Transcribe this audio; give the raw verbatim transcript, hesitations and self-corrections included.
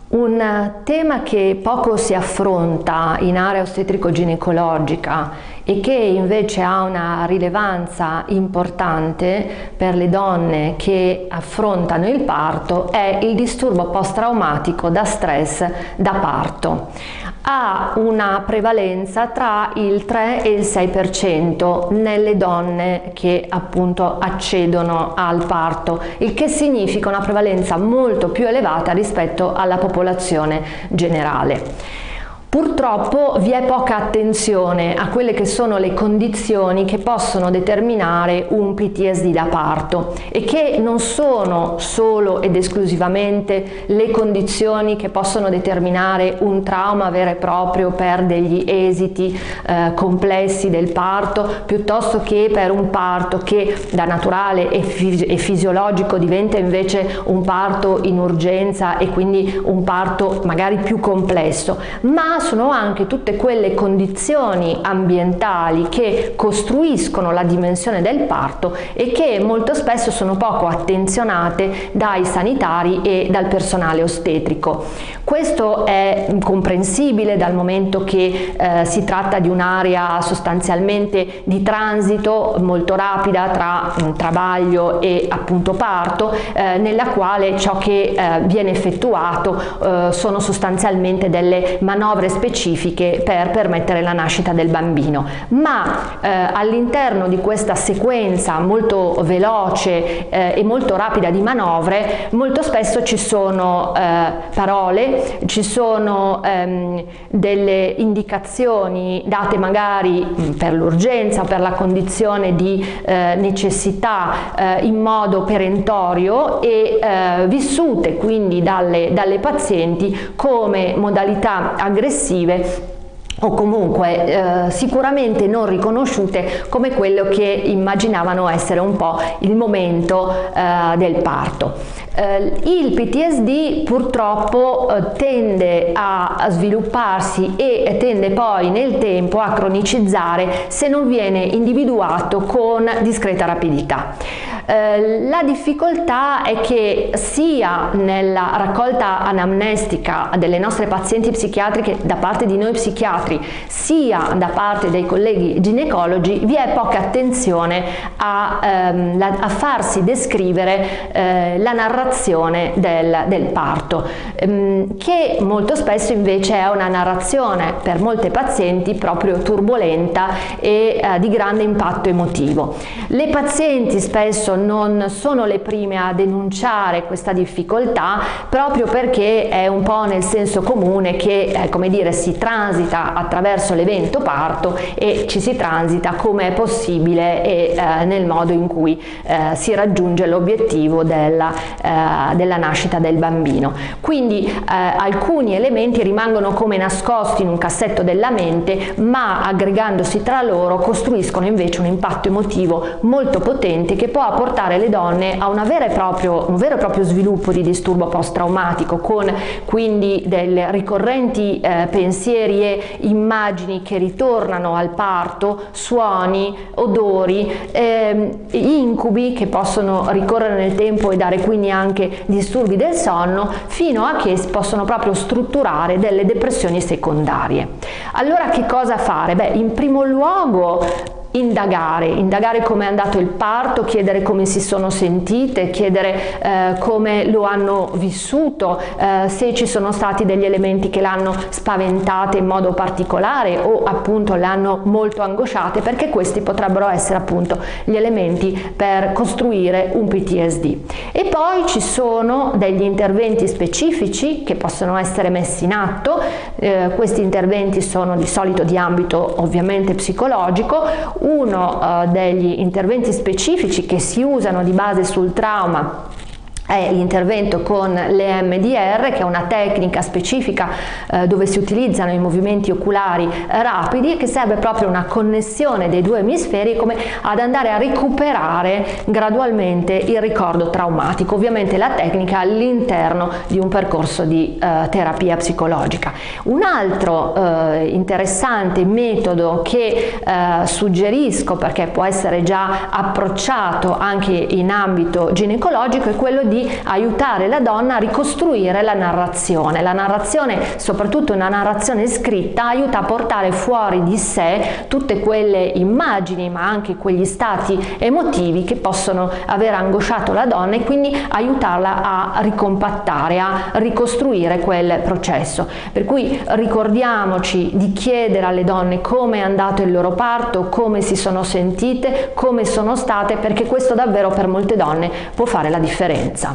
Un tema che poco si affronta in area ostetrico-ginecologica e che invece ha una rilevanza importante per le donne che affrontano il parto è il disturbo post-traumatico da stress da parto. Ha una prevalenza tra il tre e il sei per cento nelle donne che appunto accedono al parto, il che significa una prevalenza molto più elevata rispetto alla popolazione generale. Purtroppo vi è poca attenzione a quelle che sono le condizioni che possono determinare un P T S D da parto e che non sono solo ed esclusivamente le condizioni che possono determinare un trauma vero e proprio per degli esiti eh, complessi del parto, piuttosto che per un parto che da naturale e, fisi- e fisiologico diventa invece un parto in urgenza e quindi un parto magari più complesso, ma sono anche tutte quelle condizioni ambientali che costruiscono la dimensione del parto e che molto spesso sono poco attenzionate dai sanitari e dal personale ostetrico. Questo è comprensibile dal momento che eh, si tratta di un'area sostanzialmente di transito molto rapida tra mh, travaglio e appunto parto, eh, nella quale ciò che eh, viene effettuato eh, sono sostanzialmente delle manovre specifiche per permettere la nascita del bambino, ma eh, all'interno di questa sequenza molto veloce eh, e molto rapida di manovre molto spesso ci sono eh, parole, ci sono ehm, delle indicazioni date magari mh, per l'urgenza o per la condizione di eh, necessità eh, in modo perentorio e eh, vissute quindi dalle, dalle pazienti come modalità aggressive o comunque eh, sicuramente non riconosciute come quello che immaginavano essere un po' il momento eh, del parto. Eh, il P T S D purtroppo eh, tende a svilupparsi e tende poi nel tempo a cronicizzare se non viene individuato con discreta rapidità. Eh, la difficoltà è che sia nella raccolta anamnestica delle nostre pazienti psichiatriche da parte di noi psichiatri sia da parte dei colleghi ginecologi vi è poca attenzione a, ehm, la, a farsi descrivere eh, la narrazione del, del parto, ehm, che molto spesso invece è una narrazione per molte pazienti proprio turbolenta e eh, di grande impatto emotivo. Le pazienti spesso non sono le prime a denunciare questa difficoltà proprio perché è un po' nel senso comune che eh, come dire, si transita attraverso l'evento parto e ci si transita come è possibile e eh, nel modo in cui eh, si raggiunge l'obiettivo della, eh, della nascita del bambino. Quindi eh, alcuni elementi rimangono come nascosti in un cassetto della mente, ma aggregandosi tra loro costruiscono invece un impatto emotivo molto potente che può portare le donne a una vera e proprio, un vero e proprio sviluppo di disturbo post-traumatico, con quindi delle ricorrenti eh, pensieri e immagini che ritornano al parto, suoni, odori, ehm, incubi che possono ricorrere nel tempo e dare quindi anche disturbi del sonno, fino a che possono proprio strutturare delle depressioni secondarie. Allora che cosa fare? Beh, in primo luogo indagare, indagare come è andato il parto, chiedere come si sono sentite, chiedere eh, come lo hanno vissuto, eh, se ci sono stati degli elementi che l'hanno spaventate in modo particolare o appunto le hanno molto angosciate, perché questi potrebbero essere appunto gli elementi per costruire un P T S D. E poi ci sono degli interventi specifici che possono essere messi in atto, eh, questi interventi sono di solito di ambito ovviamente psicologico. Uno uh, degli interventi specifici che si usano di base sul trauma è l'intervento con l'E M D R, che è una tecnica specifica eh, dove si utilizzano i movimenti oculari eh, rapidi, che serve proprio una connessione dei due emisferi come ad andare a recuperare gradualmente il ricordo traumatico. Ovviamente la tecnica all'interno di un percorso di eh, terapia psicologica. Un altro eh, interessante metodo che eh, suggerisco, perché può essere già approcciato anche in ambito ginecologico, è quello di di aiutare la donna a ricostruire la narrazione. La narrazione, soprattutto una narrazione scritta, aiuta a portare fuori di sé tutte quelle immagini, ma anche quegli stati emotivi che possono aver angosciato la donna, e quindi aiutarla a ricompattare, a ricostruire quel processo. Per cui ricordiamoci di chiedere alle donne come è andato il loro parto, come si sono sentite, come sono state, perché questo davvero per molte donne può fare la differenza.